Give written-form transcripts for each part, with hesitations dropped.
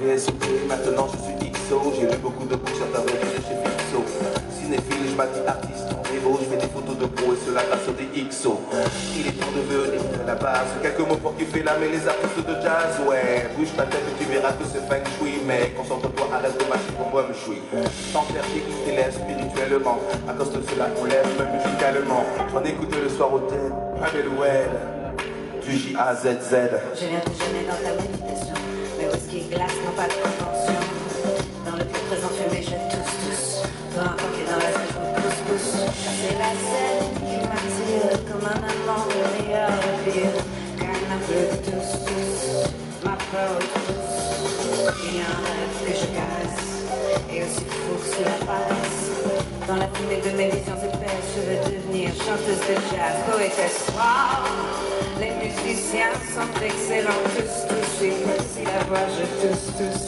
voulais sauter, maintenant je suis XO. J'ai lu beaucoup de bouches, certains revenus chez Fixo. Cinéphile, je m'habille artiste, en démo, je fais des photos de pro et cela grâce des XO. Il est temps de venir à la base, quelques mots pour kiffer l'âme et les artistes de jazz. Ouais, bouge ta tête et tu verras que c'est feng shui. Mais concentre-toi, arrête de marcher pour moi me chouille. Sans faire qui t'élève spirituellement, à cause de cela on lève même musicalement. J'en écoutais le soir au thème, Abel Well, du J-A-Z-Z. Je viens te gêner dans ta méditation, mais whisky et glace n'ont pas de convention. Dans le plus présent fumé, je tous. Peu importe et dans la tête, on pousse. C'est la scène qui m'attire comme un amant, le meilleur, le pire. Quand un peu de tous, ma peur tous. Il y a un rêve que je caresse, et aussi fou que cela paraisse. Dans la fumée de mes visions épaisses, je veux devenir chanteuse de jazz, poétesse. Wow! Les musiciens sont excellents, tous, et moi aussi la voix, je tous.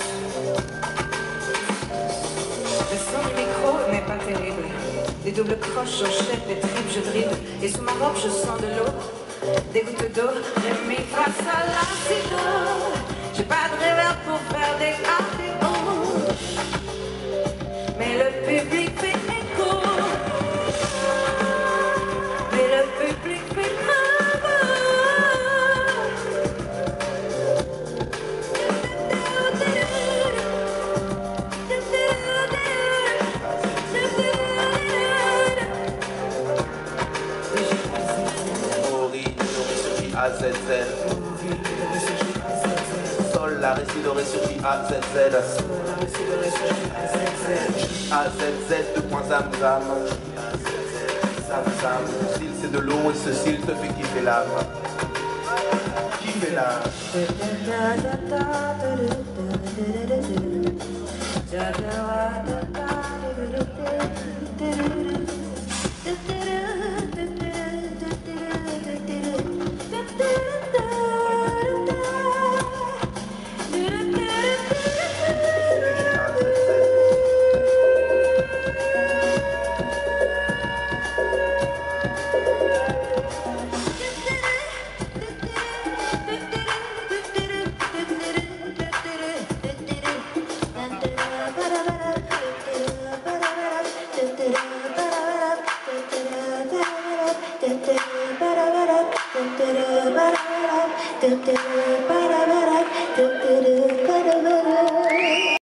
Le son du micro n'est pas terrible, des doubles croches, j'enchaîne les tripes, je dribble, et sous ma robe je sens de l'eau, des gouttes d'eau, je m'efface à l'accident. J'ai pas de réverb pour faire des APO, mais le public fait écho, mais le public fait A-Z-Z. Sol, la, ré, si, do, ré sur J-A-Z-Z. A-Z-Z, 2 points zam zam. Zam zam. Mon style c'est de l'eau et ce style te fait kiffer l'âme. Kiffer l'âme.